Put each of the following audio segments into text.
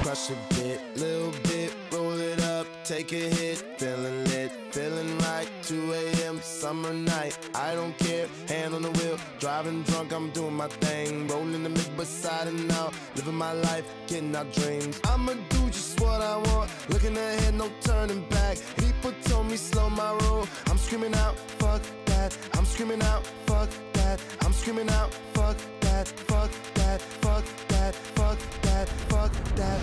crush a bit, little bit, roll it up, take a hit, feeling lit, feeling right. 2 a.m. summer night, I don't care, hand on the wheel, driving drunk, I'm doing my thing, rolling the mid beside and out, living my life, getting our dreams. I'ma do just what I want, looking ahead, no turning back. People told me slow my roll, I'm screaming out, fuck that. I'm screaming out, fuck that. I'm screaming out, fuck that, fuck that, fuck that, fuck that, fuck that.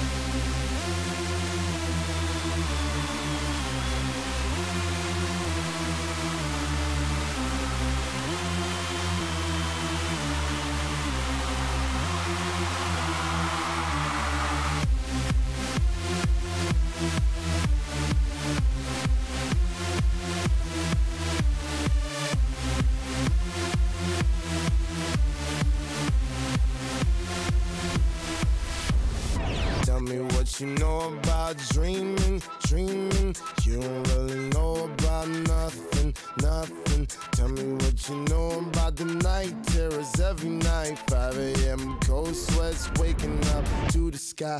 Tell me what you know about dreaming, dreaming. You don't really know about nothing, nothing. Tell me what you know about the night terrors every night. 5 a.m. cold sweats waking up to the sky.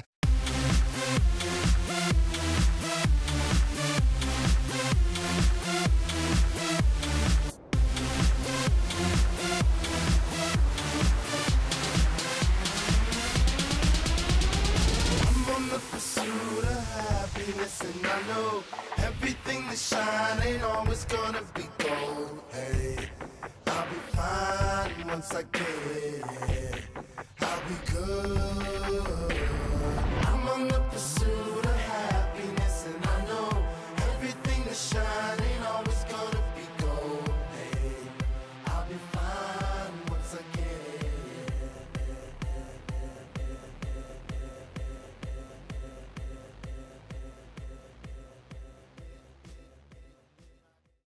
Pursuit of happiness, and I know everything that shine ain't always gonna be gold. Hey, I'll be fine once I get it. I'll be good.